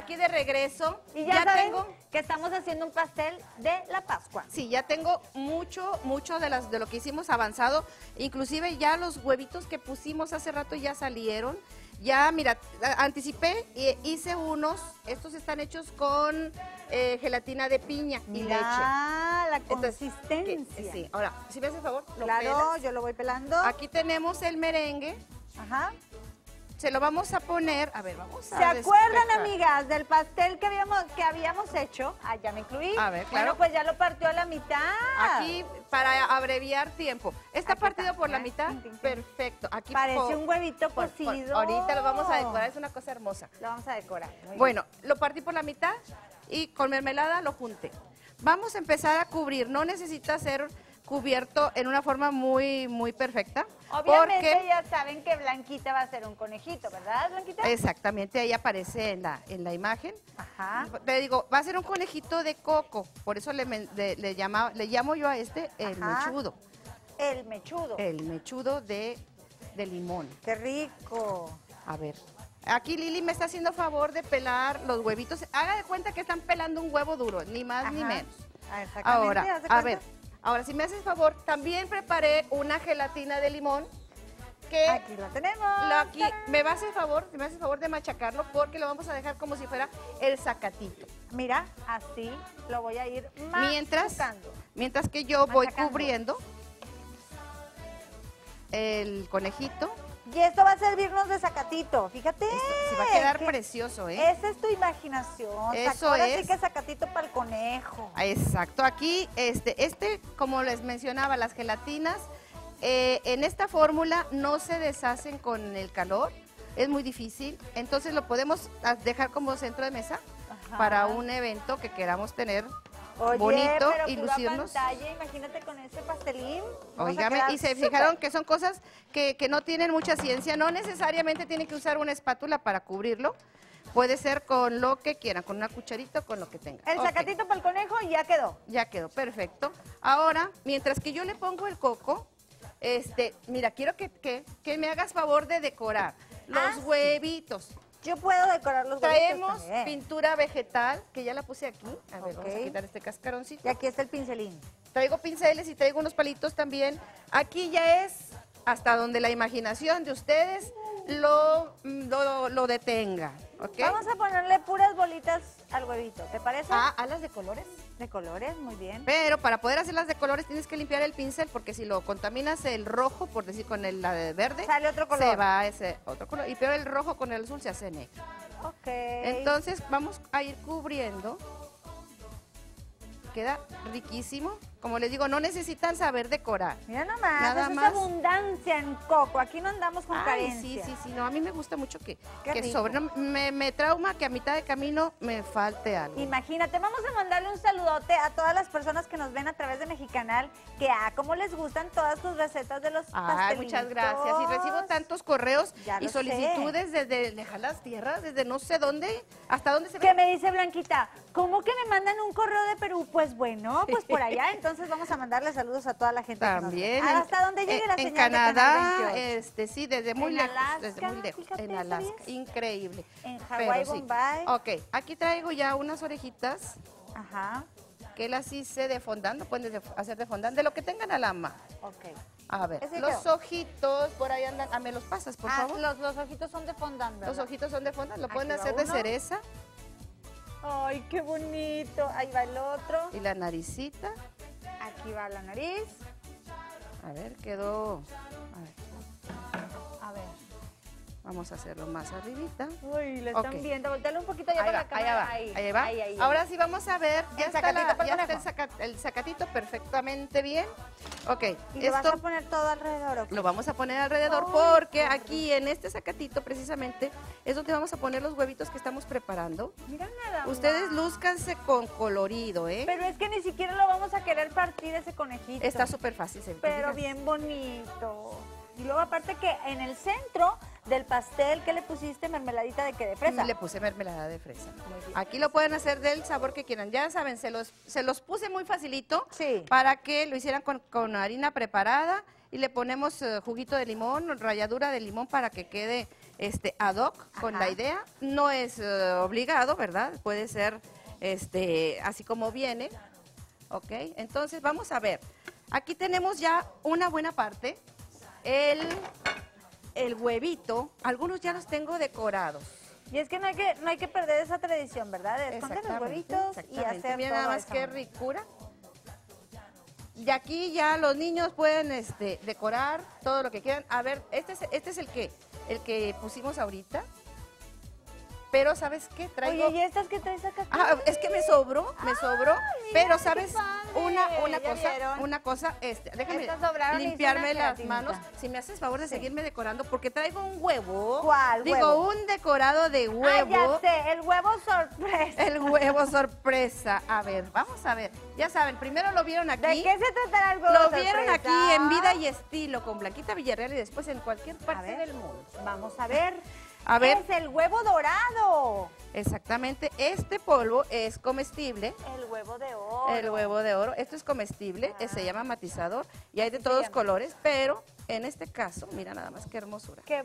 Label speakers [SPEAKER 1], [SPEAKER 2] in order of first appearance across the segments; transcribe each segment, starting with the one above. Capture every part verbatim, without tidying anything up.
[SPEAKER 1] aquí de regreso.
[SPEAKER 2] Y ya,
[SPEAKER 1] ya
[SPEAKER 2] saben
[SPEAKER 1] tengo
[SPEAKER 2] que estamos haciendo un pastel de la Pascua.
[SPEAKER 1] Sí, ya tengo mucho, mucho de, las, de lo que hicimos avanzado. Inclusive ya los huevitos que pusimos hace rato ya salieron. Ya, mira, anticipé y hice unos. Estos están hechos con eh, gelatina de piña y leche.
[SPEAKER 2] Mira la
[SPEAKER 1] Entonces,
[SPEAKER 2] consistencia.
[SPEAKER 1] que- sí, ahora, si me haces favor, lo
[SPEAKER 2] Claro,
[SPEAKER 1] pelas.
[SPEAKER 2] yo lo voy pelando.
[SPEAKER 1] Aquí tenemos el merengue.
[SPEAKER 2] Ajá.
[SPEAKER 1] Se lo vamos a poner, a ver, vamos a
[SPEAKER 2] ¿Se acuerdan,
[SPEAKER 1] despejar.
[SPEAKER 2] amigas, del pastel que habíamos, que habíamos hecho? Ah, ya me incluí.
[SPEAKER 1] A ver, claro.
[SPEAKER 2] Bueno, pues ya lo partió a la mitad.
[SPEAKER 1] Aquí, para abreviar tiempo. ¿Está
[SPEAKER 2] Aquí
[SPEAKER 1] partido
[SPEAKER 2] está,
[SPEAKER 1] por la
[SPEAKER 2] ¿eh?
[SPEAKER 1] mitad?
[SPEAKER 2] Tin, tin, tin.
[SPEAKER 1] Perfecto. Aquí
[SPEAKER 2] Parece
[SPEAKER 1] po-
[SPEAKER 2] un huevito
[SPEAKER 1] por- por-
[SPEAKER 2] cocido.
[SPEAKER 1] ahorita lo vamos a decorar, es una cosa hermosa.
[SPEAKER 2] Lo vamos a decorar. Muy bien.
[SPEAKER 1] Bueno, lo partí por la mitad y con mermelada lo junté. Vamos a empezar a cubrir. No necesita ser cubierto en una forma muy, muy perfecta.
[SPEAKER 2] Obviamente
[SPEAKER 1] porque
[SPEAKER 2] ya saben que Blanquita va a ser un conejito, ¿verdad, Blanquita?
[SPEAKER 1] exactamente, ahí aparece en la, en la imagen.
[SPEAKER 2] Ajá.
[SPEAKER 1] Te digo, va a ser un conejito de coco, por eso le, men- de- le, llama, le llamo yo a este el
[SPEAKER 2] Ajá.
[SPEAKER 1] mechudo,
[SPEAKER 2] El mechudo.
[SPEAKER 1] el mechudo de, de limón.
[SPEAKER 2] Qué rico.
[SPEAKER 1] A ver, aquí Lili me está haciendo favor de pelar los huevitos. Haga de cuenta que están pelando un huevo duro, ni más ni
[SPEAKER 2] Ajá.
[SPEAKER 1] menos.
[SPEAKER 2] Ah, exactamente,
[SPEAKER 1] Ahora,
[SPEAKER 2] haz de
[SPEAKER 1] a
[SPEAKER 2] cuenta.
[SPEAKER 1] ver, ahora si me haces favor, también preparé una gelatina de limón que
[SPEAKER 2] Aquí lo tenemos.
[SPEAKER 1] lo aquí,
[SPEAKER 2] ¡Tarán!
[SPEAKER 1] me vas a hacer favor, me haces favor de machacarlo porque lo vamos a dejar como si fuera el zacatito.
[SPEAKER 2] Mira, así lo voy a ir
[SPEAKER 1] Mientras,
[SPEAKER 2] machucando.
[SPEAKER 1] mientras que yo voy
[SPEAKER 2] Machacando.
[SPEAKER 1] cubriendo el conejito.
[SPEAKER 2] Y esto va a servirnos de zacatito, fíjate.
[SPEAKER 1] Esto sí va a quedar
[SPEAKER 2] que
[SPEAKER 1] precioso, ¿eh?
[SPEAKER 2] Esa es tu imaginación.
[SPEAKER 1] Eso
[SPEAKER 2] Ahora
[SPEAKER 1] es.
[SPEAKER 2] sí que zacatito para el conejo.
[SPEAKER 1] Exacto, aquí, este, este, como les mencionaba, las gelatinas, eh, en esta fórmula no se deshacen con el calor, es muy difícil, entonces lo podemos a- dejar como centro de mesa
[SPEAKER 2] Ajá.
[SPEAKER 1] para un evento que queramos tener
[SPEAKER 2] Oye,
[SPEAKER 1] bonito
[SPEAKER 2] pero
[SPEAKER 1] y
[SPEAKER 2] pura
[SPEAKER 1] lucirnos.
[SPEAKER 2] pantalla, imagínate con ese pastelín. vamos a
[SPEAKER 1] Óigame,
[SPEAKER 2] quedar
[SPEAKER 1] y se
[SPEAKER 2] súper.
[SPEAKER 1] fijaron que son cosas que, que no tienen mucha ciencia, no necesariamente tienen que usar una espátula para cubrirlo, puede ser con lo que quieran, con una cucharita o con lo que tengan.
[SPEAKER 2] El
[SPEAKER 1] Ok.
[SPEAKER 2] zacatito para el conejo y ya quedó.
[SPEAKER 1] Ya quedó, perfecto. Ahora, mientras que yo le pongo el coco, este, mira, quiero que, que, que me hagas favor de decorar los
[SPEAKER 2] Ah, sí.
[SPEAKER 1] huevitos.
[SPEAKER 2] Yo puedo decorar los huevitos
[SPEAKER 1] Traemos
[SPEAKER 2] también.
[SPEAKER 1] pintura vegetal, que ya la puse aquí. A ver, vamos a
[SPEAKER 2] Ok.
[SPEAKER 1] quitar este cascaroncito.
[SPEAKER 2] Y aquí está el pincelín.
[SPEAKER 1] Traigo pinceles y traigo unos palitos también. Aquí ya es hasta donde la imaginación de ustedes lo, lo, lo detenga, ¿ok?
[SPEAKER 2] Vamos a ponerle puras bolitas al huevito, ¿te parece?
[SPEAKER 1] Ah, alas de colores.
[SPEAKER 2] De colores, muy bien.
[SPEAKER 1] Pero para poder hacerlas de colores tienes que limpiar el pincel porque si lo contaminas el rojo, por decir con el la de verde,
[SPEAKER 2] Sale otro color.
[SPEAKER 1] se va a ese otro color. Y peor el rojo con el azul se hace negro.
[SPEAKER 2] Ok.
[SPEAKER 1] Entonces vamos a ir cubriendo. Queda riquísimo. Como les digo, no necesitan saber decorar.
[SPEAKER 2] Mira nomás,
[SPEAKER 1] Nada
[SPEAKER 2] esa es
[SPEAKER 1] más.
[SPEAKER 2] abundancia en coco. Aquí no andamos con
[SPEAKER 1] Ay,
[SPEAKER 2] carencia.
[SPEAKER 1] sí, sí, sí. No, a mí me gusta mucho que,
[SPEAKER 2] Qué
[SPEAKER 1] que
[SPEAKER 2] rico.
[SPEAKER 1] sobre. No, me, me trauma que a mitad de camino me falte algo.
[SPEAKER 2] Imagínate, vamos a mandarle un saludote a todas las personas que nos ven a través de Mexicanal, que a cómo les gustan todas tus recetas de los
[SPEAKER 1] Ay,
[SPEAKER 2] pastelitos.
[SPEAKER 1] muchas gracias. Y recibo tantos correos
[SPEAKER 2] Ya
[SPEAKER 1] y
[SPEAKER 2] lo
[SPEAKER 1] solicitudes desde lejanas tierras, desde no sé dónde, hasta dónde se
[SPEAKER 2] Que
[SPEAKER 1] ve.
[SPEAKER 2] me dice Blanquita, ¿cómo que me mandan un correo de Perú? Pues bueno, pues por allá, entonces vamos a mandarle saludos a toda la gente
[SPEAKER 1] También.
[SPEAKER 2] que nos ve. Hasta donde llegue
[SPEAKER 1] en,
[SPEAKER 2] la
[SPEAKER 1] en
[SPEAKER 2] señal de Canal
[SPEAKER 1] Canadá,
[SPEAKER 2] veintiocho.
[SPEAKER 1] este, sí, desde muy
[SPEAKER 2] En
[SPEAKER 1] lejos.
[SPEAKER 2] Alaska,
[SPEAKER 1] desde muy lejos.
[SPEAKER 2] fíjate,
[SPEAKER 1] En Alaska.
[SPEAKER 2] ¿sabías?
[SPEAKER 1] Increíble.
[SPEAKER 2] En
[SPEAKER 1] Pero
[SPEAKER 2] Hawái,
[SPEAKER 1] sí.
[SPEAKER 2] Bombay.
[SPEAKER 1] Ok, aquí traigo ya unas orejitas
[SPEAKER 2] Ajá,
[SPEAKER 1] que las hice de fondant, lo pueden de- hacer de fondant, de lo que tengan a la mano.
[SPEAKER 2] ok.
[SPEAKER 1] A ver,
[SPEAKER 2] Ese
[SPEAKER 1] los
[SPEAKER 2] quedó.
[SPEAKER 1] ojitos por ahí andan. Ah, me los pasas, por
[SPEAKER 2] Ah,
[SPEAKER 1] favor.
[SPEAKER 2] Los, los ojitos son de fondant, ¿verdad?
[SPEAKER 1] Los ojitos son de fondant, lo
[SPEAKER 2] Aquí
[SPEAKER 1] pueden
[SPEAKER 2] va
[SPEAKER 1] hacer de
[SPEAKER 2] uno.
[SPEAKER 1] cereza.
[SPEAKER 2] Ay, qué bonito. Ahí va el otro.
[SPEAKER 1] Y la naricita.
[SPEAKER 2] Aquí va la nariz.
[SPEAKER 1] A ver, quedó. A ver,
[SPEAKER 2] A ver.
[SPEAKER 1] vamos a hacerlo más arribita.
[SPEAKER 2] Uy, lo están
[SPEAKER 1] Ok.
[SPEAKER 2] viendo. Voltealo un poquito allá
[SPEAKER 1] Ahí
[SPEAKER 2] para
[SPEAKER 1] va,
[SPEAKER 2] la cámara.
[SPEAKER 1] allá va,
[SPEAKER 2] Ahí,
[SPEAKER 1] ahí va.
[SPEAKER 2] ahí, ahí.
[SPEAKER 1] Ahora sí vamos a ver, ya
[SPEAKER 2] El
[SPEAKER 1] está,
[SPEAKER 2] zacatito
[SPEAKER 1] la-
[SPEAKER 2] para el
[SPEAKER 1] ya está el,
[SPEAKER 2] conejo.
[SPEAKER 1] saca- el zacatito perfectamente bien. Ok,
[SPEAKER 2] Y lo vas a
[SPEAKER 1] esto
[SPEAKER 2] poner todo alrededor, ¿ok?
[SPEAKER 1] lo vamos a poner alrededor
[SPEAKER 2] Ay,
[SPEAKER 1] porque
[SPEAKER 2] qué
[SPEAKER 1] aquí en este zacatito precisamente es donde vamos a poner los huevitos que estamos preparando.
[SPEAKER 2] Mira nada más.
[SPEAKER 1] Ustedes lúzcanse con colorido, ¿eh?
[SPEAKER 2] Pero es que ni siquiera lo vamos a querer partir ese conejito.
[SPEAKER 1] Está súper fácil. ¿se
[SPEAKER 2] Pero
[SPEAKER 1] fijan?
[SPEAKER 2] bien bonito. Y luego aparte que en el centro del pastel, ¿qué le pusiste? Mermeladita de qué, de fresa.
[SPEAKER 1] Le puse mermelada de fresa.
[SPEAKER 2] Muy bien.
[SPEAKER 1] Aquí lo pueden hacer del sabor que quieran. Ya saben, se los, se los puse muy facilito
[SPEAKER 2] Sí.
[SPEAKER 1] para que lo hicieran con, con harina preparada y le ponemos eh, juguito de limón, ralladura de limón para que quede este, ad hoc con
[SPEAKER 2] Ajá.
[SPEAKER 1] la idea. No es eh, obligado, ¿verdad? Puede ser este, así como viene. Ok, entonces vamos a ver. Aquí tenemos ya una buena parte. El, el huevito, algunos ya los tengo decorados.
[SPEAKER 2] Y es que no hay que, no hay que perder esa tradición, ¿verdad? De esconder los
[SPEAKER 1] Exactamente,
[SPEAKER 2] huevitos y
[SPEAKER 1] exactamente.
[SPEAKER 2] hacer
[SPEAKER 1] Mira
[SPEAKER 2] todo
[SPEAKER 1] nada más
[SPEAKER 2] eso.
[SPEAKER 1] qué ricura. Y aquí ya los niños pueden este, decorar todo lo que quieran. A ver, este es, este es el que, el que pusimos ahorita. Pero ¿sabes qué? Traigo...
[SPEAKER 2] Oye, ¿y estas que traes acá?
[SPEAKER 1] Ah, es que me sobró, me sobró.
[SPEAKER 2] mira,
[SPEAKER 1] Pero
[SPEAKER 2] qué
[SPEAKER 1] ¿sabes?
[SPEAKER 2] padre.
[SPEAKER 1] Una, una
[SPEAKER 2] ¿Ya
[SPEAKER 1] cosa,
[SPEAKER 2] vieron?
[SPEAKER 1] una cosa, este, déjame
[SPEAKER 2] Estas sobraron y hice
[SPEAKER 1] limpiarme
[SPEAKER 2] una
[SPEAKER 1] las
[SPEAKER 2] gelatinita.
[SPEAKER 1] manos. Si me haces favor de
[SPEAKER 2] Sí.
[SPEAKER 1] seguirme decorando, porque traigo un huevo.
[SPEAKER 2] ¿Cuál
[SPEAKER 1] Digo,
[SPEAKER 2] huevo?
[SPEAKER 1] un decorado de
[SPEAKER 2] Ah,
[SPEAKER 1] huevo.
[SPEAKER 2] ya sé, el huevo sorpresa.
[SPEAKER 1] El huevo sorpresa. A ver, vamos a ver. Ya saben, primero lo vieron aquí.
[SPEAKER 2] ¿De qué se tratará el huevo
[SPEAKER 1] Lo
[SPEAKER 2] sorpresa?
[SPEAKER 1] vieron aquí en Vida y Estilo con Blanquita Villarreal y después en cualquier
[SPEAKER 2] A
[SPEAKER 1] parte
[SPEAKER 2] ver.
[SPEAKER 1] del mundo.
[SPEAKER 2] Vamos a ver.
[SPEAKER 1] A ver.
[SPEAKER 2] Es el huevo dorado.
[SPEAKER 1] Exactamente, este polvo es comestible.
[SPEAKER 2] El huevo de oro.
[SPEAKER 1] El huevo de oro, esto es comestible,
[SPEAKER 2] Ah.
[SPEAKER 1] eh, se llama matizador y hay de
[SPEAKER 2] Se
[SPEAKER 1] todos
[SPEAKER 2] llama.
[SPEAKER 1] colores, pero en este caso, mira nada más qué hermosura.
[SPEAKER 2] Qué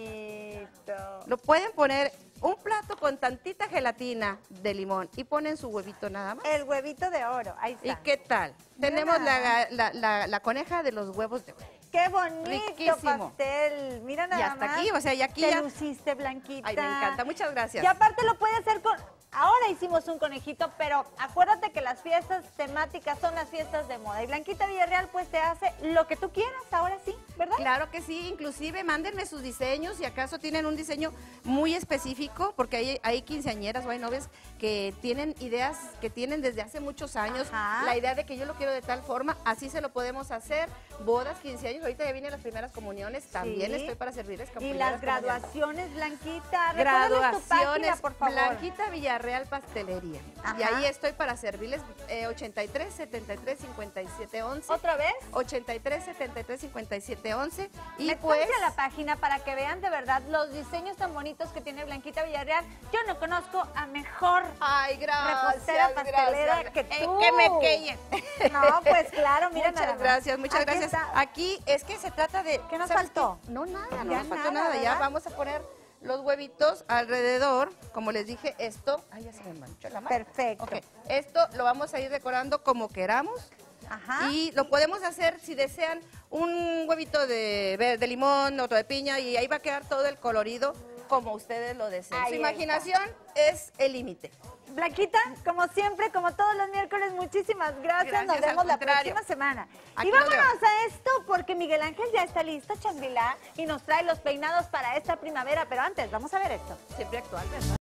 [SPEAKER 2] bonito.
[SPEAKER 1] Lo pueden poner un plato con tantita gelatina de limón y ponen su huevito nada más.
[SPEAKER 2] El huevito de oro. Ahí está.
[SPEAKER 1] ¿Y qué tal?
[SPEAKER 2] Mira
[SPEAKER 1] Tenemos
[SPEAKER 2] nada
[SPEAKER 1] la, la, la- la coneja de los huevos de oro.
[SPEAKER 2] Qué bonito
[SPEAKER 1] Riquísimo.
[SPEAKER 2] pastel. Mira nada
[SPEAKER 1] Y hasta
[SPEAKER 2] más.
[SPEAKER 1] aquí, o sea, y aquí
[SPEAKER 2] Te
[SPEAKER 1] ya...
[SPEAKER 2] luciste, Blanquita.
[SPEAKER 1] Ay, me encanta, muchas gracias.
[SPEAKER 2] Y aparte lo puede hacer con... Ahora hicimos un conejito, pero acuérdate que las fiestas temáticas son las fiestas de moda. Y Blanquita Villarreal pues te hace lo que tú quieras, ahora sí, ¿verdad?
[SPEAKER 1] Claro que sí, inclusive mándenme sus diseños si acaso tienen un diseño muy específico, porque hay, hay quinceañeras o hay novias que tienen ideas que tienen desde hace muchos años,
[SPEAKER 2] Ajá.
[SPEAKER 1] la idea de que yo lo quiero de tal forma, así se lo podemos hacer, bodas, quince años, ahorita ya vienen las primeras comuniones, también
[SPEAKER 2] Sí.
[SPEAKER 1] estoy para servirles con
[SPEAKER 2] Y
[SPEAKER 1] primeras
[SPEAKER 2] las
[SPEAKER 1] comuniones.
[SPEAKER 2] graduaciones, Blanquita. Recuérdales tu página,
[SPEAKER 1] Graduaciones,
[SPEAKER 2] por favor.
[SPEAKER 1] Blanquita Villarreal Pastelería. Y
[SPEAKER 2] Ajá.
[SPEAKER 1] ahí estoy para servirles eh, ochenta y tres, setenta y tres, cincuenta y siete, once.
[SPEAKER 2] ¿Otra vez?
[SPEAKER 1] ochenta y tres, setenta y tres, cincuenta y siete, once. Y
[SPEAKER 2] Métanse
[SPEAKER 1] pues...
[SPEAKER 2] a la página para que vean de verdad los diseños tan bonitos que tiene Blanquita Villarreal. Yo no conozco a mejor
[SPEAKER 1] Ay, gracias.
[SPEAKER 2] repostera pastelera
[SPEAKER 1] gracias.
[SPEAKER 2] que
[SPEAKER 1] Eh,
[SPEAKER 2] tú.
[SPEAKER 1] que me quellen.
[SPEAKER 2] No, pues claro, mira
[SPEAKER 1] Muchas
[SPEAKER 2] nada más.
[SPEAKER 1] gracias, muchas
[SPEAKER 2] Aquí
[SPEAKER 1] gracias.
[SPEAKER 2] está.
[SPEAKER 1] Aquí es que se trata de...
[SPEAKER 2] ¿Qué nos
[SPEAKER 1] ¿sabes
[SPEAKER 2] faltó?
[SPEAKER 1] qué? No, nada, no
[SPEAKER 2] Ya
[SPEAKER 1] nos faltó
[SPEAKER 2] nada,
[SPEAKER 1] nada. Ya
[SPEAKER 2] ¿verdad?
[SPEAKER 1] vamos a poner los huevitos alrededor. Como les dije, esto... Ay, ya se me manchó la mano.
[SPEAKER 2] Perfecto.
[SPEAKER 1] Ok, esto lo vamos a ir decorando como queramos.
[SPEAKER 2] Ajá.
[SPEAKER 1] Y lo podemos hacer si desean un huevito de, ver- de limón, otro de piña y ahí va a quedar todo el colorido como ustedes lo deseen.
[SPEAKER 2] Ahí
[SPEAKER 1] Su
[SPEAKER 2] está.
[SPEAKER 1] imaginación es el límite.
[SPEAKER 2] Blanquita, como siempre, como todos los miércoles, muchísimas gracias.
[SPEAKER 1] Gracias,
[SPEAKER 2] Nos vemos
[SPEAKER 1] al
[SPEAKER 2] la
[SPEAKER 1] contrario.
[SPEAKER 2] próxima semana.
[SPEAKER 1] Aquí
[SPEAKER 2] y
[SPEAKER 1] nos
[SPEAKER 2] vámonos a esto porque Miguel Ángel ya está listo, Changrila, y nos trae los peinados para esta primavera. Pero antes, vamos a ver esto.
[SPEAKER 1] Siempre actual, ¿verdad?